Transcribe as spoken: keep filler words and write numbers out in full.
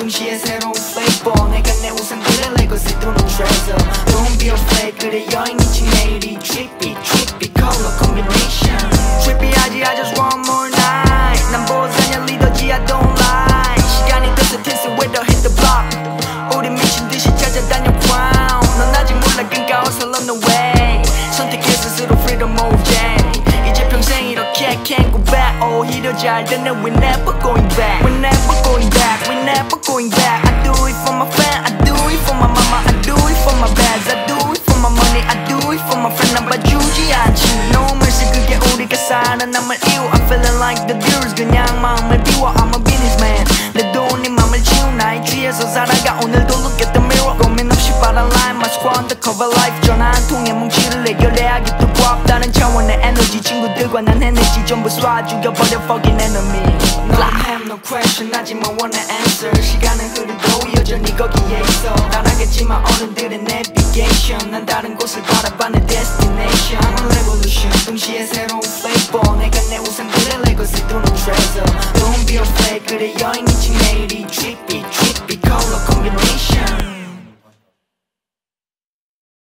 동시에 새로운 flavor 내가 내 우상들을 레거시 두는 treasure Don't be afraid 그래 여행이지 내일이 trippy trippy color combination Trippy하지 I just want more night 난 보자냐 리더지 I don't lie 시간이 됐어 텐스 weather hit the block 우리 미친 듯이 찾아다녀 crown 넌 아직 몰라 그니까 어서 run away 선택해 스스로 freedom of day 이제 평생 이렇게 can't go back 오히려 잘 됐네 we never going back we never going back we never going back I do it for my fan I do it for my mama I do it for my bags I do it for my money I do it for my friend 난 봐주지 않지 놈을 쓰 그게 우리가 살아남을 이유 I'm feeling like the dealers 그냥 마음을 비워 I'm a businessman 내 돈이 맘을 치운 나의 취해서 살아가 오늘도 look at the mirror 고민 없이 바란 line my squad the cover life 전화 한 통에 뭉치를 해결해야기 두고 다른 차원의 에너지 친구들과 난 해내지 전부 쏴 죽여버려 fucking enemy No I have no question 하지만 원해 answer 시간은 흐르고 여전히 거기에 있어 따라겠지만 어른들의 navigation 난 다른 곳을 바라봐 내 destination